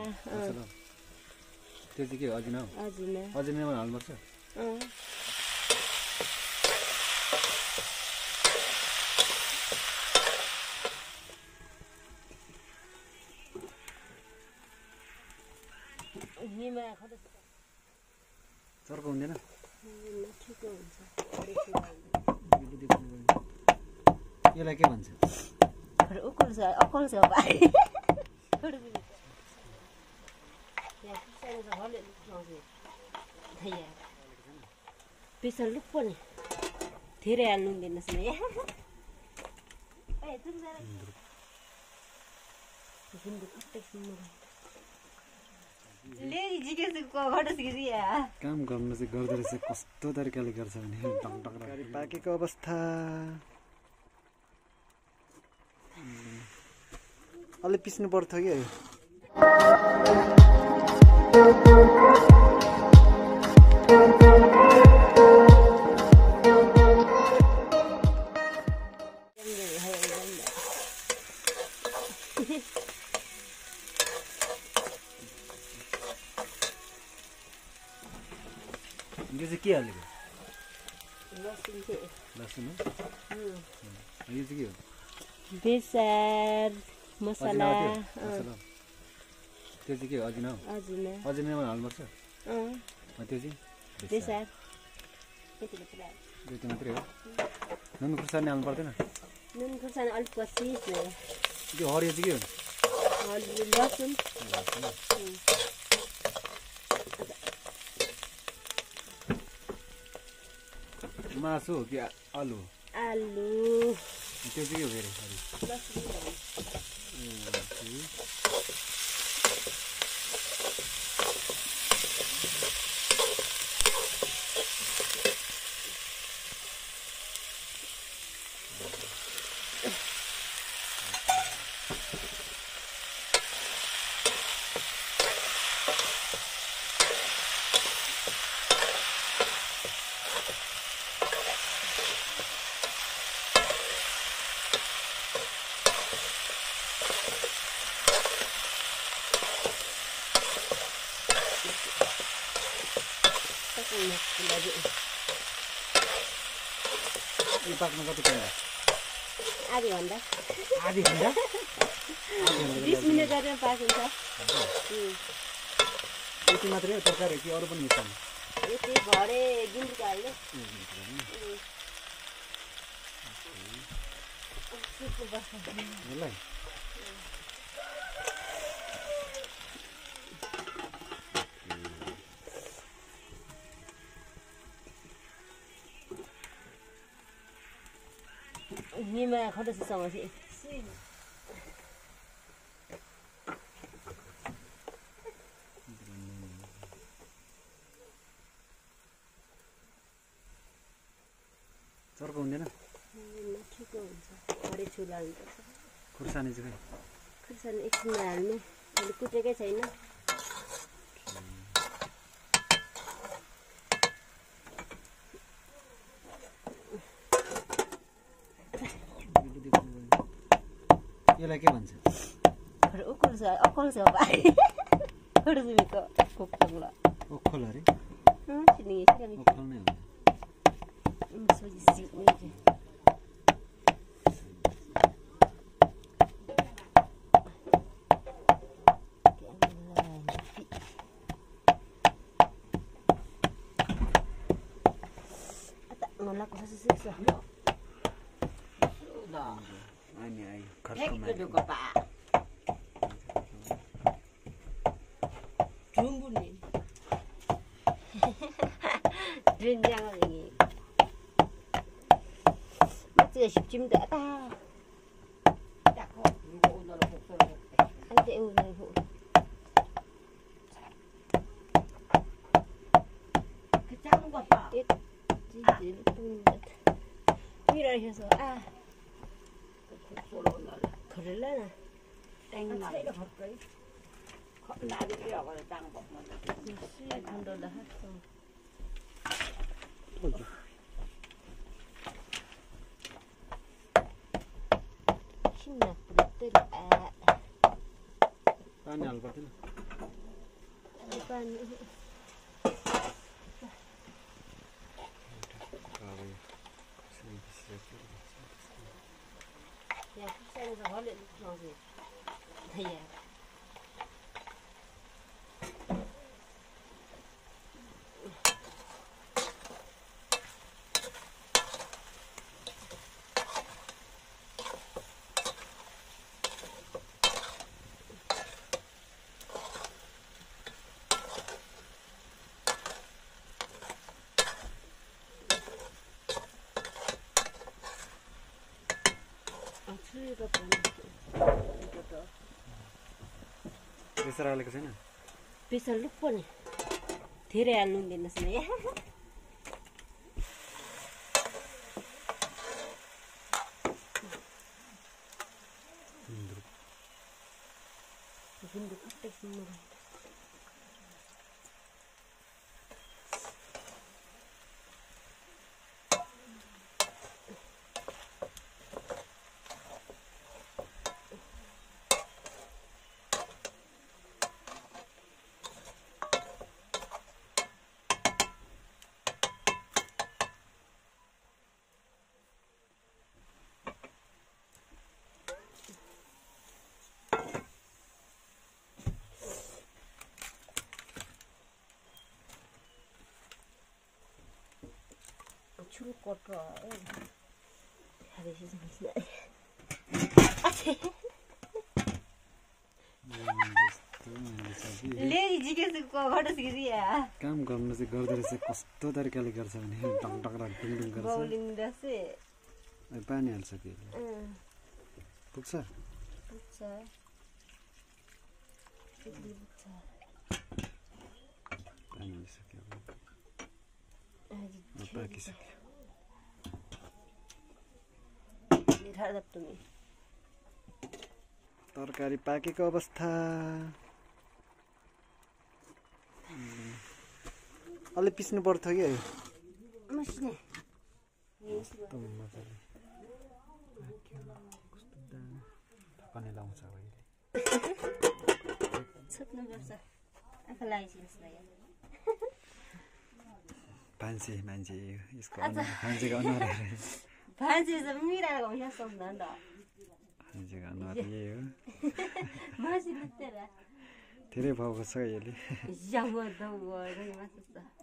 त्यो चाहिँ के अजिना हो? अजिनामा हाल्नुपर्छ। चर्को हुँदैन? यसलाई के भन्छ? प्रेसर लुक पनि धेरै हाल्नु हुँदैन काम गर्नु चाहिँ गर्दो रहेछ कस्तो तरिकाले गर्छ भने तरकारी पाकेको अवस्था अलि पिस्नु पर्थ्यो कि यो चाहिँ के हालेको? लसुन हो? यो चाहिँ के हो? बेसार मसला त्यो चाहिँ के हो? अजिना हो? अजिनामा हाल्नुपर्छ। त्यो चाहिँ बेसार त्यति मात्रै हो? नुन खुर्सानी हाल्नु पर्दैन? नुन खुर्सानी अलिक पछि त्यो हरियो चाहिँ के हो? लसुन मासु हो कि आलु? आलु त्यो चाहिँ के हो फेरि? यो पाक्न कति टाइम लाग्छ? आधी घन्टा 20 मिनट गरेर पाकिन्छ। यति मात्रै हो तरकारी कि अरू पनि मिसाल्नु? यति भरे गुन्द्रुक हाल्यो। निमा खडसँग चाहिँ चर्को हुँदैन? ठिक हुन्छ। हरे छुला हुन्छ। खुर्सानी चाहिँ खुर्सानी एकछिनमा हाल्नु। अहिले कुटेकै छैन। यसलाई के भन्छ? ओखल छ भाइ। खडुमीको कोक्टला। ओखल अरे? सिनी सिनी। ओखल नै हुन्छ। सोझी सिनी। मलाई कसो सिक्छ? अनि आई खर्को माथि ढुङ्गुनी ड्रेन्जाङ नि माथि सिक्किम त आता अन्ते उले हो kecang bapak Mira eso Khorela na tang na Kho na đi cái rồi tang bọc mà không đâu là hết rồi Shin na putte पानी हाल्नु पर्दैन पानी या फिर से हले लगे भैया छुरीको पनि प्रेसर हालेको छैन प्रेसर लुक पनि धेरै हाल्नु दिनुहोस् न यहाँ गुन्द्रुक कतै सुन्नु भयो छुरी कटो काम गर्नु चाहिँ गर्दो रहेछ कस्तो तरिकाले गर्छ भने टङ टङ डुङ गर्छ पानी हाल्छ कि पुग्छ पानी हालिसक्यो पाकिसक्यो तरकारी पाकेको अवस्था अलि पिस्नु पर्थ्यो कि थकने लाउँछ भान्से मान्छे यसको भान्सेको अनुहार भान्सेको अनुहार यही हो धेरै भाउको छ यसले